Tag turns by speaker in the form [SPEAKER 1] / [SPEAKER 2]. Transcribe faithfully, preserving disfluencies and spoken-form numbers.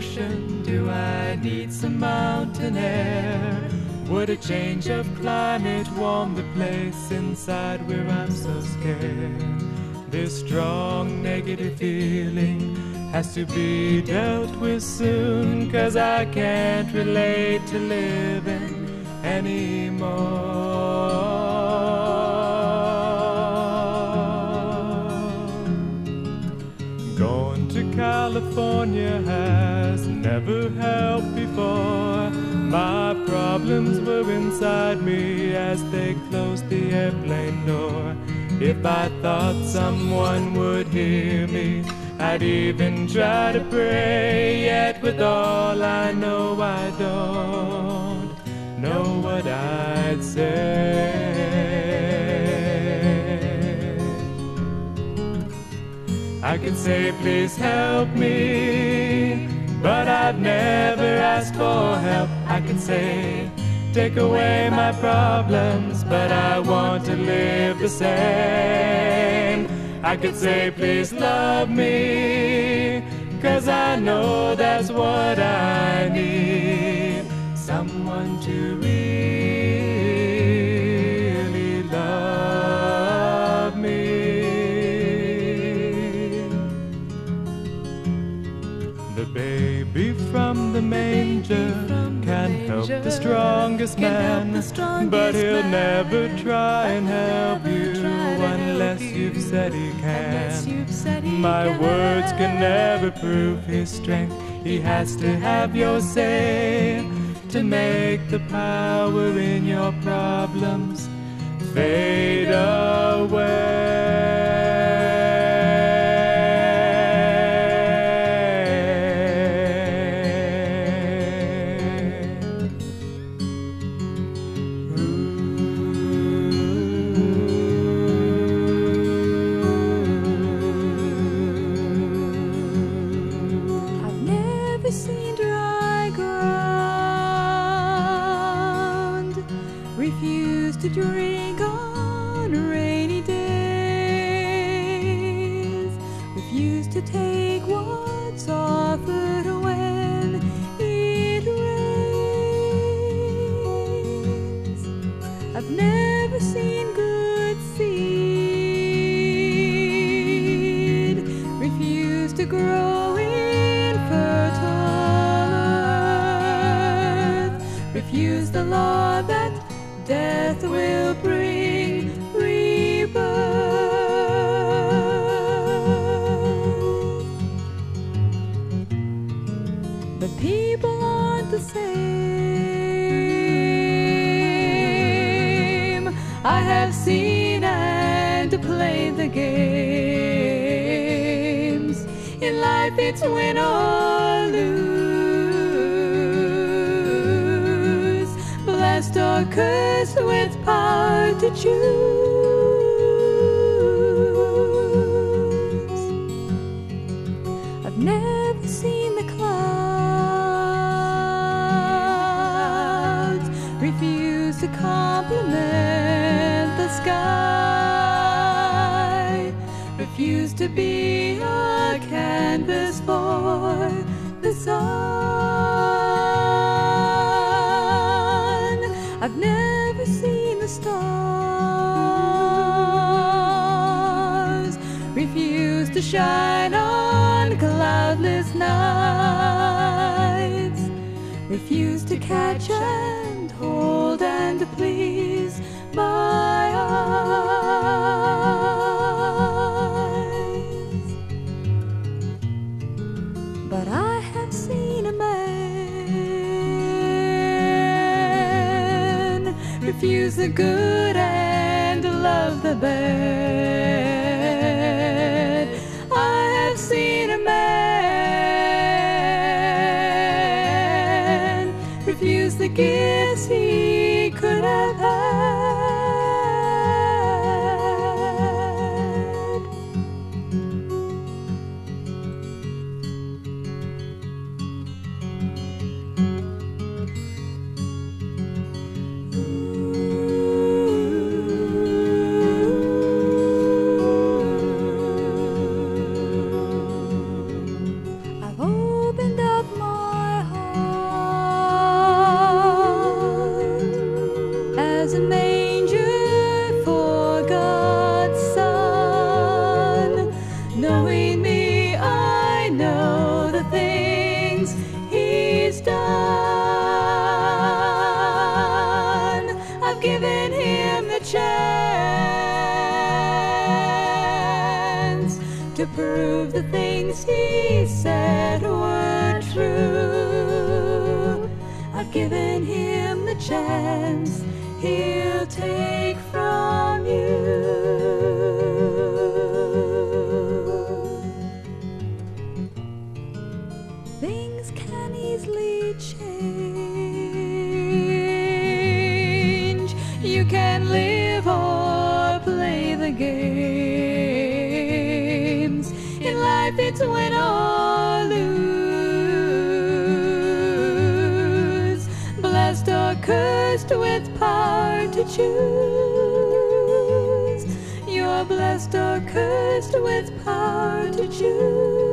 [SPEAKER 1] ocean? Do I need some mountain air? Would a change of climate warm the place inside where I'm so scared? This strong negative feeling has to be dealt with soon, 'cause I can't relate to living anymore. Going to California has never helped before. My problems were inside me as they closed the airplane door. If I thought someone would hear me, I'd even try to pray. Yet with all I know, I don't know what I'd say. I could say, please help me, but I've never asked for help. I could say, take away my problems, but I want to live the same. I could say, please love me, 'cause I know that's what I need. Someone to really love me. The baby from the manger can help the strongest man, but he'll never try and help you unless you've said he can. My words can never prove his strength. He has to have your say to make the power in your problems fade away.
[SPEAKER 2] To drink on rainy days, refuse to take what's offered when it rains. I've never seen good seed, refuse to grow in fertile earth, refuse the law that death will bring rebirth. But people aren't the same. I have seen and played the games. In life it's win or lose, blessed or cursed with power to choose. I've never seen the clouds refuse to compliment the sky, refuse to be a canvas for the sun. I've never seen the stars refuse to shine on cloudless nights, refuse to catch and hold and please my eyes. But I have seen a man refuse the good and love the bad. I have seen a man refuse the gifts he could have had. I've opened up my to prove the things he said were true. I've given him the chance he'll take from you. Things can easily change. You can live or play the games. In life it's win or lose. Blessed or cursed with power to choose. You're blessed or cursed with power to choose.